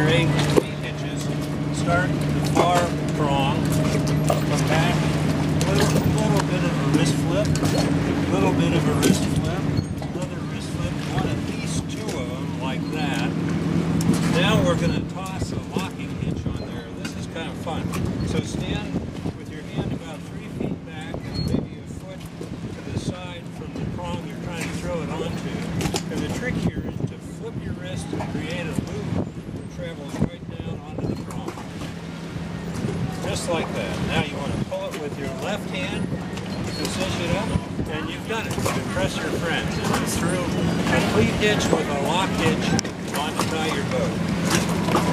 straight cleat hitches. Start the far prong, come back, little bit of a wrist flip, little bit of a wrist flip, another wrist flip. You want at least 2 of them like that. Now we're going to toss a locking hitch on there. This is kind of fun. So stand with your hand about 3 feet back and maybe a foot to the side from the prong you're trying to throw it onto. And the trick here is to flip your wrist and create a loop that travels right down onto the prong. Just like that. Now you want to pull it with your left hand to cinch it up, and you've done it. You impress your friends. And you threw a cleat hitch with a lock hitch on to tie your boat.